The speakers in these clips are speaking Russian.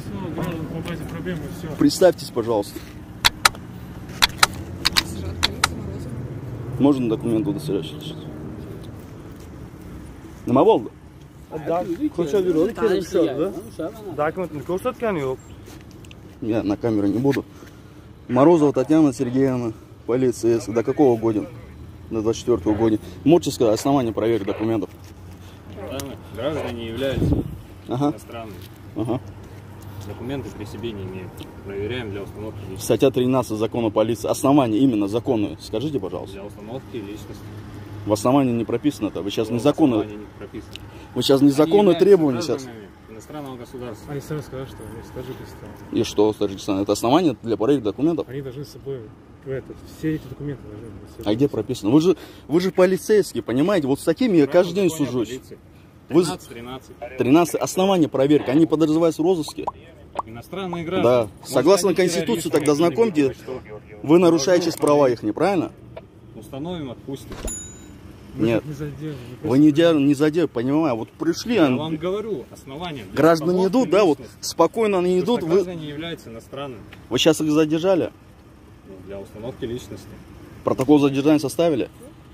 большинство граждан по базе проблемы, все. Представьтесь, пожалуйста. Можно документы удостоверяющие? Nima bo'ldi? Ko'chada yurib kelishadi. Dokumentni ko'rsatgani yo'q. Я на камеру не буду. Морозова Татьяна Сергеевна, полиция. До какого года? До 24-го года. Можете сказать основание проверки документов? Граждане являются иностранными. Ага. Документы при себе не имеют. Проверяем для установки личности. Статья 13 закона полиции. Основание именно законы. Скажите, пожалуйста. Для установки личности. В основании не прописано это. Вы сейчас незаконно. Вы сейчас Они незаконные являются требования сейчас. иностранного государства. Они сами сказали, что есть Таджикистан. И что, Таджикистан? Это основание для проверки документов? Они должны с собой все эти документы должны быть. А где прописано? Вы же полицейские, понимаете? Вот с такими я каждый день сужусь. 13 основания проверки. Они подразумеваются в розыске. Иностранные граждане. Да. Согласно Конституции, тогда знакомьте, вы нарушаете права их, неправильно? Установим, отпустим. Нет. Вы не задерживаете, понимаю. Вот пришли, я вам говорю, основания. Граждане идут, да, вот спокойно они идут. Граждане являются иностранными. Вы сейчас их задержали? Для установки личности. Протокол задержания составили?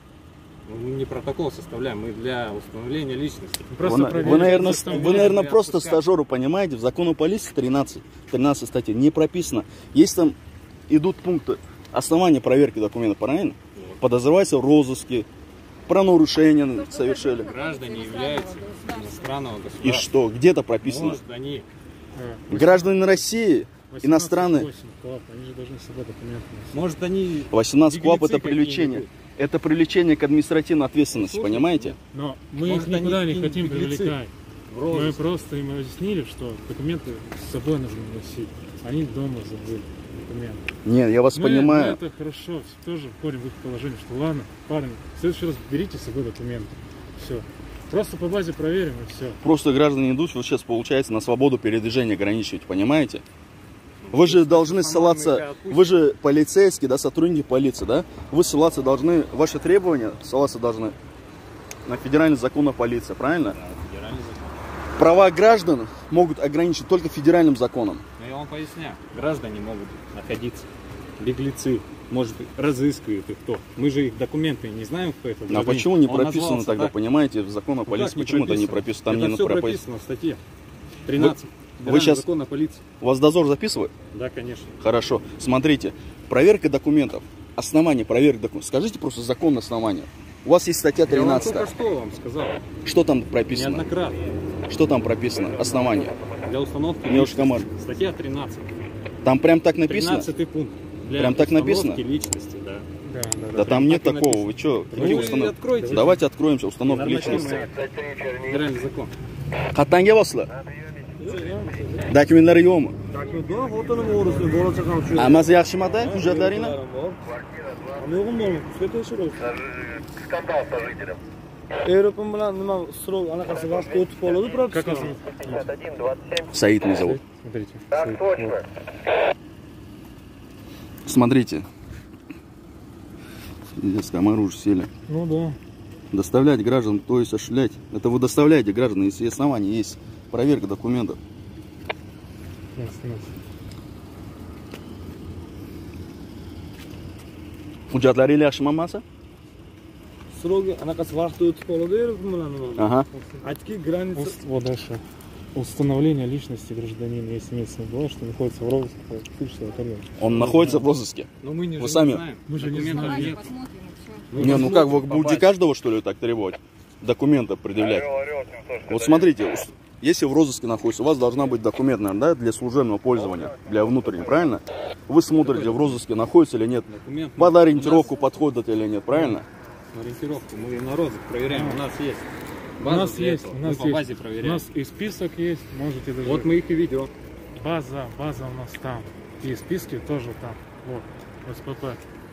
Мы не протокол составляем, мы для установления личности. Вы, наверное, просто стажеру, понимаете, в законе полиции 13 статьи не прописано. Есть там, идут пункты основания проверки документов, правильно? Подозревается в розыске, про нарушение совершили. Граждане являются иностранного государства. И что, где-то прописано? Может, они... Граждане России, иностранные. Они же должны с собой документы. Может, они... 18 КУАП это привлечение. Это привлечение к административной ответственности, понимаете? Но мы их никуда не хотим привлекать. Мы просто им объяснили, что документы с собой нужно носить. Они дома забыли документы. Нет, я вас понимаю. Это хорошо, тоже входим в их положение, что ладно, парни, в следующий раз берите с собой документы. Все. Просто по базе проверим и все. Просто граждане идут, вот сейчас получается на свободу передвижения ограничивать, понимаете? Вы же должны ссылаться, вы же полицейские, да, сотрудники полиции, да? Вы ссылаться должны, ваши требования ссылаться должны на федеральный закон о полиции, правильно? Да, федеральный закон. Права граждан могут ограничить только федеральным законом. Но я вам поясняю, граждане могут находиться, беглецы, может, разыскивают их кто. Мы же их документы не знаем, кто это. А почему не прописано тогда, так? Понимаете, в законе о полиции, почему это не прописано? Там это не все прописано в статье 13. Вы сейчас, закон о полиции. У вас дозор записывает? Да, конечно. Хорошо. Смотрите, проверка документов, основание проверки документов. Скажите просто закон основания. У вас есть статья 13. Я вам только что вам сказал. Что там прописано? Неоднократно. Что там прописано? Основание. Для установки личности. Статья 13. Там прям так написано? 13 пункт. Для прям так написано? Личности, да. Да там нет такого. Написано. Вы что? Какие установки? Давайте откроем установку личности. Федеральный закон. Qatanga boslar. Dokumentlari yo'qmi? Dokumentlar xotinim o'g'risi, bola chaqam shu. Hammasi yaxshimi-da? Hujjatlaringlar? Yo'qmi bo'lmi? Sizga tekshirib. Skandal сожителям. Европам bilan nima so'rov anaqasi vaqtda o'tib qoladi, propiska. Саид меня зовут. Смотрите. Так точно. Смотрите. Детское оружие сели. Ну да. Доставлять граждан, то есть осуществлять. Это вы доставляете граждан, если основания есть. Проверка документов. Hujjatlaringiz yaxshimi hammasi? So'rovga anaqasi vaqtda o'tib qoladi, Европам bilan nima? Ага. Aytki, граница. Вот дальше. Установление личности гражданина, если имеется в виду, что находится в розыске по физическому карьеру. Он находится в розыске. Но мы не вы сами знаем. Мы же не знаем. Не, ну как, вы будете каждого, что ли, так требовать? Документы предъявлять? Вот смотрите, если в розыске находится, у вас должна быть документ, наверное, да, для служебного пользования, для внутреннего, правильно? Вы смотрите, в розыске находится или нет, под ориентировку подходит или нет, правильно? Ориентировку мы на розыск проверяем, у нас есть. У нас есть, у нас по базе есть. проверяем. У нас и список есть, можете даже. Вот мы их и ведем. База у нас там. И списки тоже там. Вот, СПП.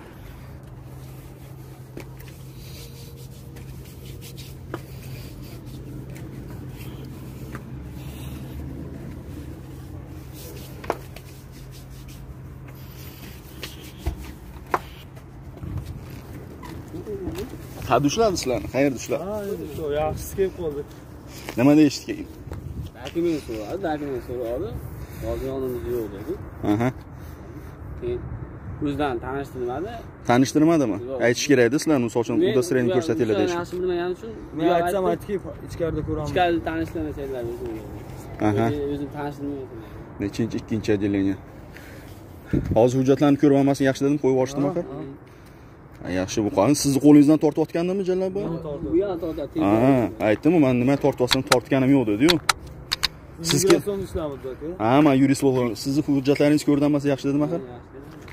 Ha dushlar sizlarni, qayerda ishlar? Ha, shu yaxshisi kelib qoldi. Nima deyishdi keyin? Dokument so'radi. hozir yonimizda yo'q dedi. Aha. Keyin o'zidan tanishtirmadi. Tanishtirmadimi? Aytish kerak edi sizlarni, misol uchun udostreniyni ko'rsatinglar deyish. Yaxshi bilmagani uchun Men aytsam aytdiki, ichkarida ko'ramiz. ichkarida tanishtirmasanglar Aha. o'zim tanishtirmayman. Nechinchi, ikkinchi отделение. Hozir hujjatlarni ko'rib olmasang yaxshi dedim, qo'yib yuborishdimi aka? Yaxshi, bu qani sizni qo'lingizdan tortayotgandimi Jallab boy? Bu yoq tortadi. Ha, aytdim, men nima tortyapsam tortganim yo'q dedi-yu. Sizga son ishlaymiz aka. Ha, men yurist bo'ldim. Sizni hujjatlaringizni ko'rdim emas yaxshi dedim aka.